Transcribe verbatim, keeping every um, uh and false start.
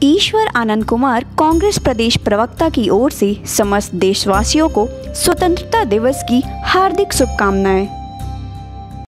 ईश्वर आनंद कुमार, कांग्रेस प्रदेश प्रवक्ता की ओर से समस्त देशवासियों को स्वतंत्रता दिवस की हार्दिक शुभकामनाएं।